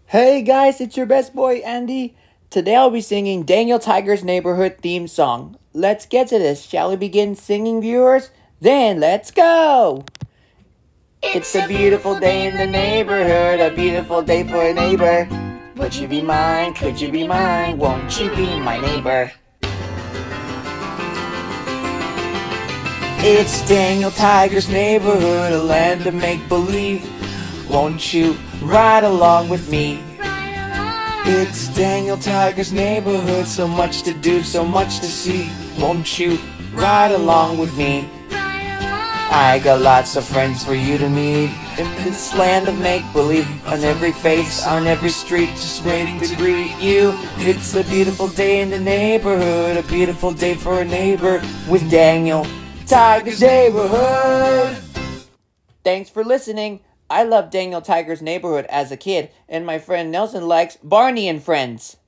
Hey guys, it's your best boy Andy. Today I'll be singing Daniel Tiger's Neighborhood theme song. Let's get to this. Shall we begin singing, viewers? Then let's go! It's a beautiful day in the neighborhood, a beautiful day for a neighbor. Would you be mine? Could you be mine? Won't you be my neighbor? It's Daniel Tiger's neighborhood, a land of make-believe. Won't you ride along with me? It's Daniel Tiger's neighborhood, so much to do, so much to see. Won't you ride along with me? I got lots of friends for you to meet in this land of make-believe. On every face, on every street, just waiting to greet you. It's a beautiful day in the neighborhood, a beautiful day for a neighbor with Daniel Tiger's neighborhood. Thanks for listening. I loved Daniel Tiger's Neighborhood as a kid, and my friend Nelson likes Barney and Friends.